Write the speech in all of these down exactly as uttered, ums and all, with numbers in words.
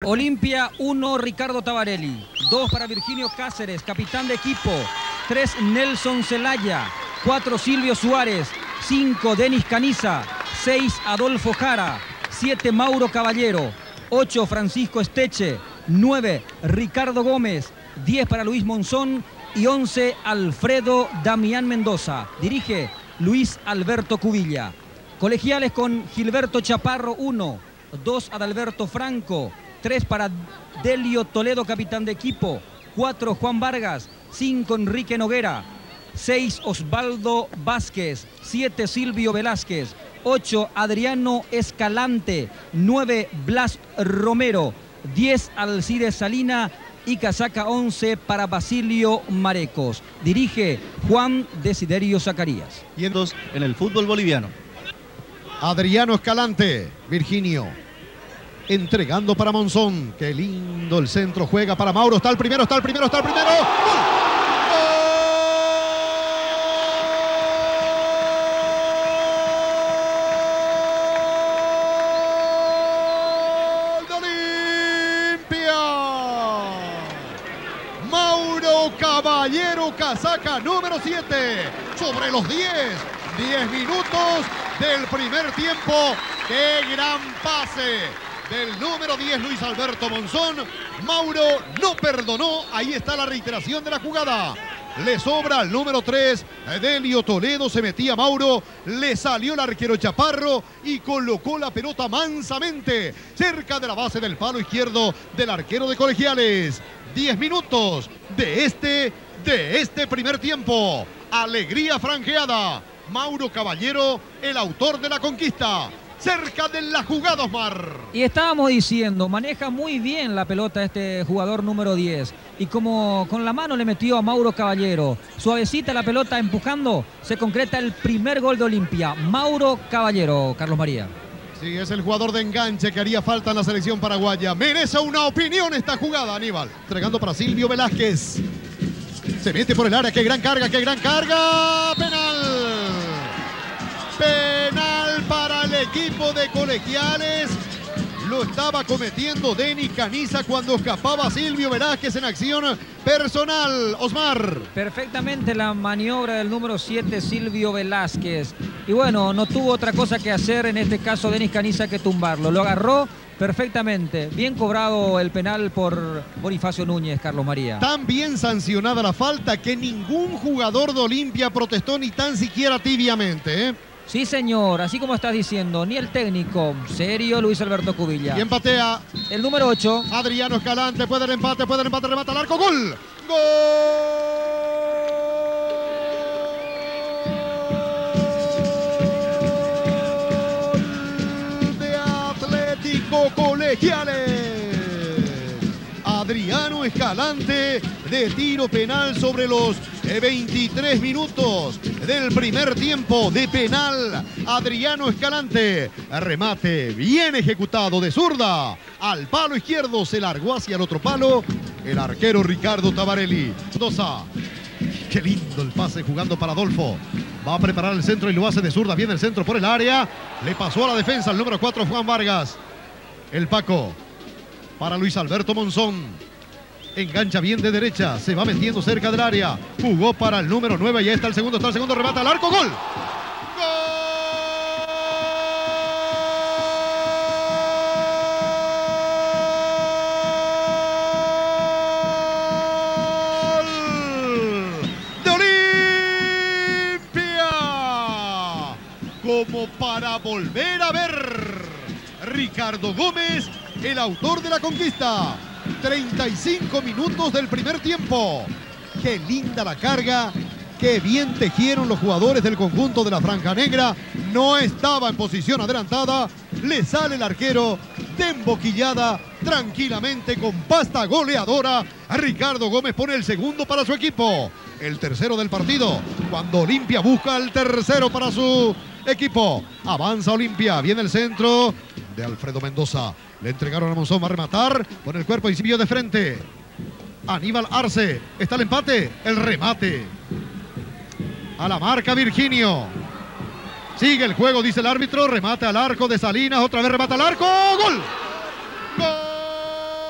Olimpia uno, Ricardo Tabarelli. dos para Virginio Cáceres, capitán de equipo. tres, Nelson Zelaya. cuatro, Silvio Suárez. cinco, Denis Caniza. seis, Adolfo Jara. siete, Mauro Caballero. ocho, Francisco Esteche. nueve, Ricardo Gómez. diez para Luis Monzón. Y once, Alfredo Damián Mendoza. Dirige Luis Alberto Cubilla. Colegiales con Gilberto Chaparro uno. dos, Adalberto Franco. tres para Delio Toledo, capitán de equipo. cuatro, Juan Vargas. cinco, Enrique Noguera. seis, Osvaldo Vázquez. siete, Silvio Velázquez. ocho, Adriano Escalante. nueve, Blas Romero. diez, Alcides Salina. Y casaca once para Basilio Marecos. Dirige Juan Desiderio Zacarías. Y en dos en el fútbol boliviano. Adriano Escalante, Virginio. Entregando para Monzón. Qué lindo el centro. Juega para Mauro. Está el primero, está el primero, está el primero. ¡Gol! Caballero, casaca número siete, sobre los diez, diez minutos del primer tiempo. ¡Qué gran pase del número diez, Luis Alberto Monzón! Mauro no perdonó, ahí está la reiteración de la jugada. Le sobra al número tres, Delio Toledo, se metía Mauro, le salió el arquero Chaparro y colocó la pelota mansamente cerca de la base del palo izquierdo del arquero de Colegiales. diez minutos de este, de este primer tiempo. Alegría franjeada. Mauro Caballero, el autor de la conquista. Cerca de la jugada, Osmar. Y estábamos diciendo, maneja muy bien la pelota este jugador número diez. Y como con la mano le metió a Mauro Caballero, suavecita la pelota empujando, se concreta el primer gol de Olimpia. Mauro Caballero, Carlos María. Sí, es el jugador de enganche que haría falta en la selección paraguaya. Merece una opinión esta jugada, Aníbal. Entregando para Silvio Velázquez. Se mete por el área. ¡Qué gran carga! ¡Qué gran carga! ¡Penal! Penal para el equipo de Colegiales. Lo estaba cometiendo Denis Caniza cuando escapaba Silvio Velázquez en acción personal. Osmar. Perfectamente la maniobra del número siete, Silvio Velázquez. Y bueno, no tuvo otra cosa que hacer en este caso Denis Caniza que tumbarlo. Lo agarró perfectamente. Bien cobrado el penal por Bonifacio Núñez, Carlos María. Tan bien sancionada la falta que ningún jugador de Olimpia protestó ni tan siquiera tibiamente, ¿eh? Sí, señor, así como estás diciendo, ni el técnico, serio Luis Alberto Cubilla. Y empatea el número ocho. Adriano Escalante, puede el empate, puede el empate, remata al arco, ¡gol! ¡Gol de Atlético Colegiales! Adriano Escalante de tiro penal sobre los veintitrés minutos del primer tiempo de penal. Adriano Escalante, remate bien ejecutado de zurda al palo izquierdo, se largó hacia el otro palo el arquero Ricardo Tabarelli. dos a. Qué lindo el pase jugando para Adolfo. Va a preparar el centro y lo hace de zurda. Viene el centro por el área. Le pasó a la defensa el número cuatro, Juan Vargas. El Paco para Luis Alberto Monzón. Engancha bien de derecha. Se va metiendo cerca del área. Jugó para el número nueve. Ya está el segundo. Está el segundo. Remata al arco. ¡Gol! Como para volver a ver. Ricardo Gómez, el autor de la conquista. treinta y cinco minutos del primer tiempo. Qué linda la carga. Qué bien tejieron los jugadores del conjunto de la Franja Negra. No estaba en posición adelantada. Le sale el arquero de emboquillada tranquilamente con pasta goleadora. Ricardo Gómez pone el segundo para su equipo. El tercero del partido. Cuando Olimpia busca el tercero para su equipo. Avanza Olimpia. Viene el centro de Alfredo Mendoza. Le entregaron a Monzón. Va a rematar. Pone el cuerpo y siguió de frente. Aníbal Arce. Está el empate. El remate. A la marca Virginio. Sigue el juego, dice el árbitro. Remate al arco de Salinas. Otra vez remata al arco. ¡Gol! ¡Gol!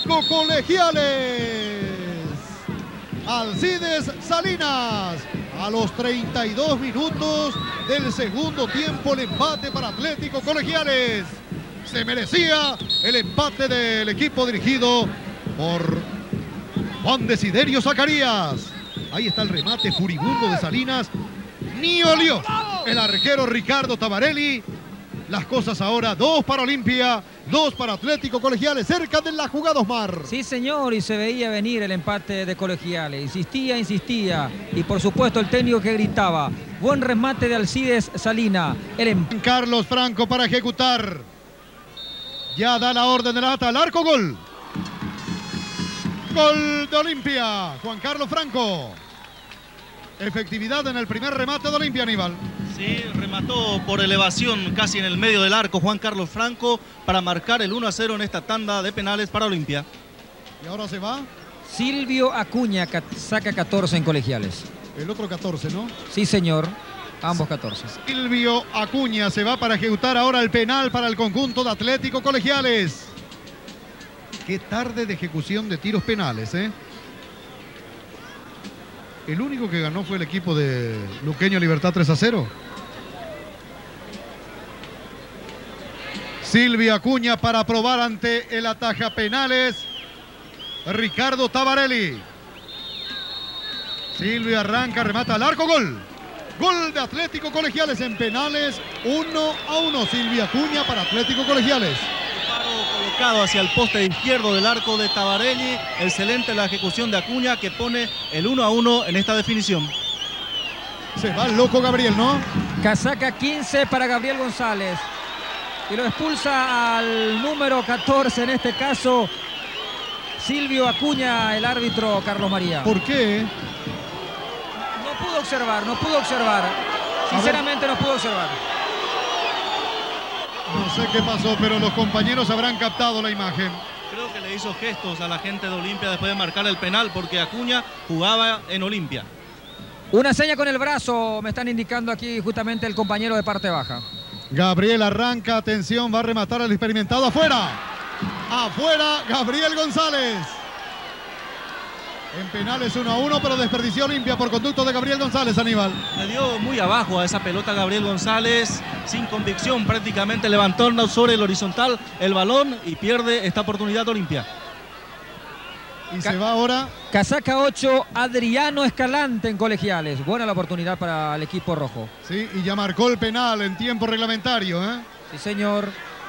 Atlético Colegiales. Alcides Salinas. A los treinta y dos minutos del segundo tiempo, el empate para Atlético Colegiales. Se merecía el empate del equipo dirigido por Juan Desiderio Zacarías. Ahí está el remate furibundo de Salinas. Ni olió el arquero Ricardo Tabarelli. Las cosas ahora, dos para Olimpia, dos para Atlético Colegiales, cerca de la jugada, Osmar. Sí, señor, y se veía venir el empate de Colegiales. Insistía, insistía. Y por supuesto el técnico que gritaba. Buen remate de Alcides Salina. El em... Carlos Franco para ejecutar. Ya da la orden de la ata al arco, gol. Gol de Olimpia. Juan Carlos Franco. Efectividad en el primer remate de Olimpia, Aníbal. Sí, remató por elevación casi en el medio del arco Juan Carlos Franco para marcar el uno a cero en esta tanda de penales para Olimpia. Y ahora se va. Silvio Acuña saca catorce en Colegiales. El otro catorce, ¿no? Sí, señor. Ambos catorce. Silvio Acuña se va para ejecutar ahora el penal para el conjunto de Atlético Colegiales. Qué tarde de ejecución de tiros penales, ¿eh? El único que ganó fue el equipo de Luqueño Libertad tres a cero. Silvio Acuña para probar ante el ataja penales Ricardo Tabarelli. Silvio arranca, remata al arco, gol. Gol de Atlético Colegiales en penales, uno a uno. Silvio Acuña para Atlético Colegiales. Colocado hacia el poste izquierdo del arco de Tabarelli. Excelente la ejecución de Acuña que pone el uno a uno en esta definición. Se va el loco Gabriel, ¿no? Casaca quince para Gabriel González. Y lo expulsa al número catorce, en este caso Silvio Acuña, el árbitro Carlos María. ¿Por qué? No pudo observar, no pudo observar. Sinceramente no pudo observar. No sé qué pasó, pero los compañeros habrán captado la imagen. Creo que le hizo gestos a la gente de Olimpia después de marcar el penal porque Acuña jugaba en Olimpia. Una seña con el brazo, me están indicando aquí justamente el compañero de parte baja. Gabriel arranca, atención, va a rematar al experimentado afuera. Afuera, Gabriel González. En penales uno a uno, pero desperdició Olimpia por conducto de Gabriel González, Aníbal. Le dio muy abajo a esa pelota Gabriel González, sin convicción, prácticamente levantó sobre el horizontal el balón y pierde esta oportunidad Olimpia. Y Ca se va ahora. Casaca ocho, Adriano Escalante en Colegiales. Buena la oportunidad para el equipo rojo. Sí, y ya marcó el penal en tiempo reglamentario, ¿eh? Sí, señor.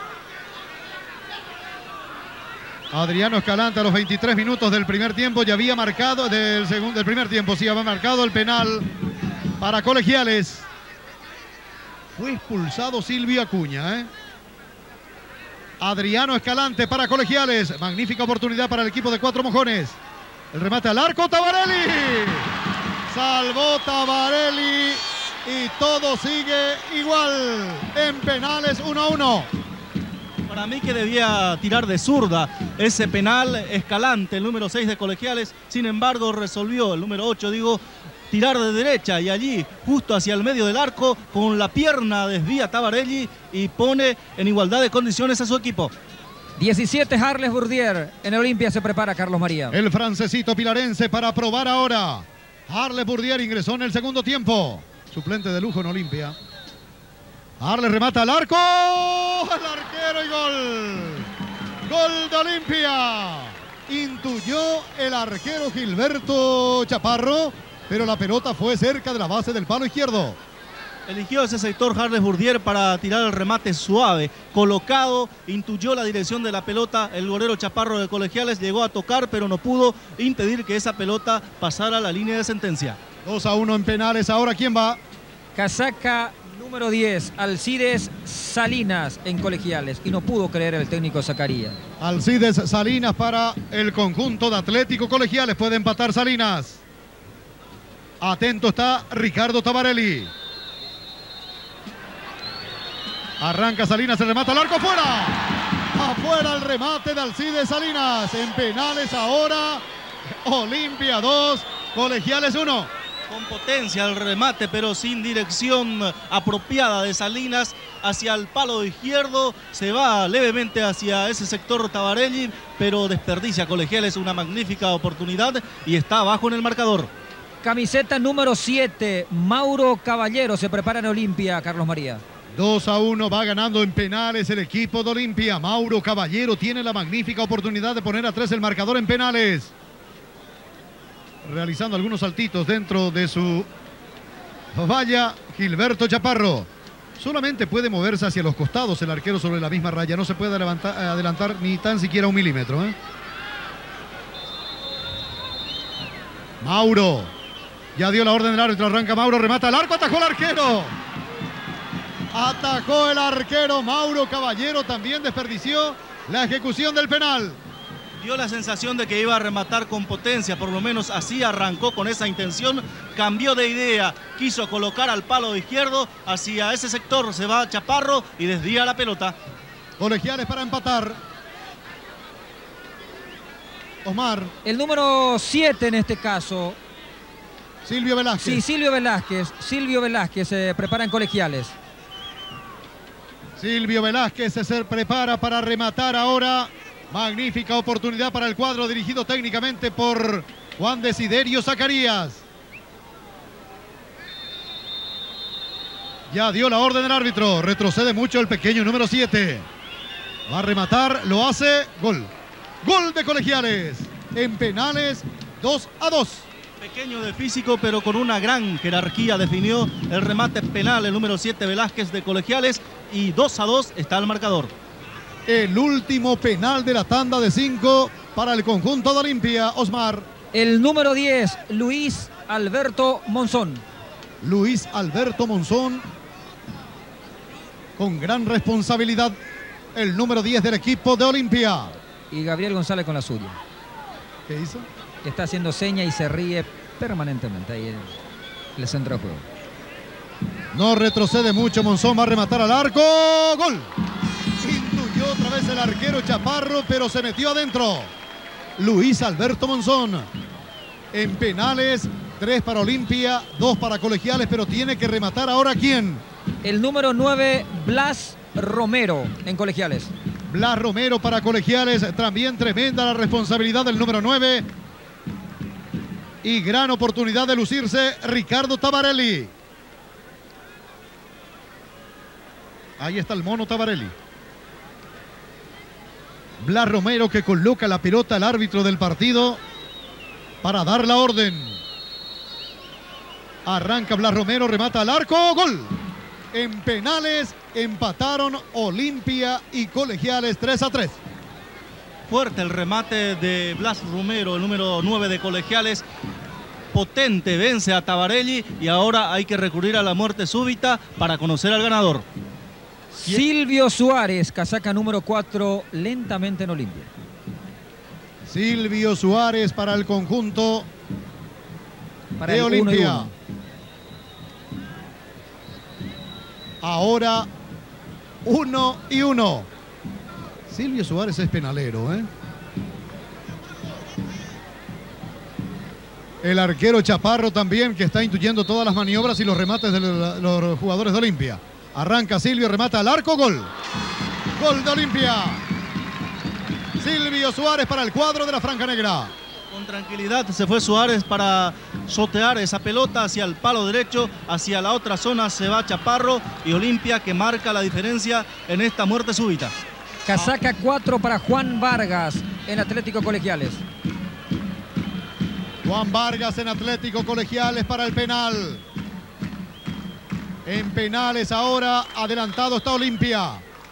Adriano Escalante a los veintitrés minutos del primer tiempo ya había marcado, del, segundo, del primer tiempo sí había marcado el penal para Colegiales. Fue expulsado Silvio Acuña, ¿eh? Adriano Escalante para Colegiales. Magnífica oportunidad para el equipo de Cuatro Mojones. El remate al arco, Tabarelli. Salvó Tabarelli y todo sigue igual. En penales uno a uno. Para mí que debía tirar de zurda ese penal Escalante, el número seis de Colegiales. Sin embargo, resolvió, el número ocho, digo, tirar de derecha y allí, justo hacia el medio del arco, con la pierna desvía Tabarelli y pone en igualdad de condiciones a su equipo. diecisiete, Harles Bourdier. En Olimpia se prepara Carlos María. El francesito pilarense para probar ahora. Harles Bourdier ingresó en el segundo tiempo. Suplente de lujo en Olimpia. Harles remata al arco. El arquero y gol. Gol de Olimpia. Intuyó el arquero Gilberto Chaparro, pero la pelota fue cerca de la base del palo izquierdo. Eligió ese sector Harles Bourdier para tirar el remate suave, colocado, intuyó la dirección de la pelota, el golero Chaparro de Colegiales llegó a tocar, pero no pudo impedir que esa pelota pasara a la línea de sentencia. dos a uno en penales, ahora ¿quién va? Casaca número diez, Alcides Salinas en Colegiales, y no pudo creer el técnico Zacarías. Alcides Salinas para el conjunto de Atlético Colegiales, puede empatar Salinas. Atento está Ricardo Tabarelli. Arranca Salinas, el remate al arco, afuera. Afuera el remate de Alcides Salinas. En penales ahora, Olimpia dos, Colegiales uno. Con potencia el remate, pero sin dirección apropiada de Salinas hacia el palo izquierdo. Se va levemente hacia ese sector Tabarelli, pero desperdicia Colegiales una magnífica oportunidad y está abajo en el marcador. Camiseta número siete, Mauro Caballero se prepara en Olimpia, Carlos María. dos a uno va ganando en penales el equipo de Olimpia. Mauro Caballero tiene la magnífica oportunidad de poner a tres el marcador en penales. Realizando algunos saltitos dentro de su valla, Gilberto Chaparro. Solamente puede moverse hacia los costados el arquero sobre la misma raya. No se puede levantar, adelantar ni tan siquiera un milímetro, ¿eh? Mauro. Ya dio la orden del árbitro. Arranca Mauro, remata al arco, atajó el arquero. Atajó el arquero Mauro Caballero. También desperdició la ejecución del penal. Dio la sensación de que iba a rematar con potencia, por lo menos así arrancó con esa intención, cambió de idea, quiso colocar al palo izquierdo, hacia ese sector se va Chaparro y desvía la pelota. Colegiales para empatar. Osmar. El número siete en este caso. Silvio Velázquez. Sí, Silvio Velázquez. Silvio Velázquez se prepara en Colegiales. Silvio Velázquez se prepara para rematar ahora. Magnífica oportunidad para el cuadro dirigido técnicamente por Juan Desiderio Zacarías. Ya dio la orden el árbitro. Retrocede mucho el pequeño número siete. Va a rematar, lo hace. Gol. Gol de Colegiales. En penales, dos a dos. Pequeño de físico, pero con una gran jerarquía definió el remate penal el número siete Velázquez de Colegiales y dos a dos está el marcador. El último penal de la tanda de cinco para el conjunto de Olimpia, Osmar. El número diez, Luis Alberto Monzón. Luis Alberto Monzón, con gran responsabilidad, el número diez del equipo de Olimpia. Y Gabriel González con la suya. ¿Qué hizo? Que está haciendo seña y se ríe permanentemente ahí en el centro de juego. No retrocede mucho, Monzón va a rematar al arco. ¡Gol! Intuyó otra vez el arquero Chaparro, pero se metió adentro. Luis Alberto Monzón. En penales, tres para Olimpia, dos para Colegiales, pero tiene que rematar ahora ¿quién? El número nueve, Blas Romero en Colegiales. Blas Romero para Colegiales, también tremenda la responsabilidad del número nueve. Y gran oportunidad de lucirse Ricardo Tabarelli. Ahí está el mono Tabarelli. Blas Romero que coloca la pelota al árbitro del partido para dar la orden. Arranca Blas Romero, remata al arco, gol. En penales empataron Olimpia y Colegiales tres a tres. Fuerte el remate de Blas Romero, el número nueve de Colegiales. Potente, vence a Tabarelli y ahora hay que recurrir a la muerte súbita para conocer al ganador. Silvio Suárez, casaca número cuatro, lentamente en Olimpia. Silvio Suárez para el conjunto para de el Olimpia. uno y uno. Ahora uno y uno. Silvio Suárez es penalero, ¿eh? El arquero Chaparro también, que está intuyendo todas las maniobras y los remates de los, los jugadores de Olimpia. Arranca Silvio, remata al arco, gol. Gol de Olimpia. Silvio Suárez para el cuadro de la Franja Negra. Con tranquilidad se fue Suárez para sotear esa pelota hacia el palo derecho, hacia la otra zona se va Chaparro y Olimpia que marca la diferencia en esta muerte súbita. Casaca cuatro para Juan Vargas en Atlético Colegiales. Juan Vargas en Atlético Colegiales para el penal. En penales ahora adelantado está Olimpia.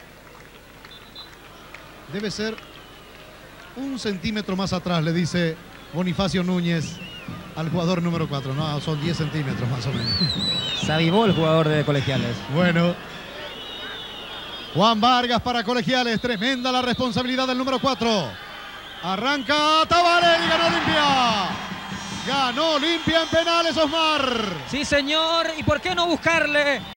Debe ser un centímetro más atrás, le dice Bonifacio Núñez al jugador número cuatro. No, son diez centímetros más o menos. Se avivó el jugador de Colegiales. Bueno. Juan Vargas para Colegiales. Tremenda la responsabilidad del número cuatro. Arranca Tabarelli, ganó Olimpia. Ganó Olimpia en penales, Osmar. Sí, señor. ¿Y por qué no buscarle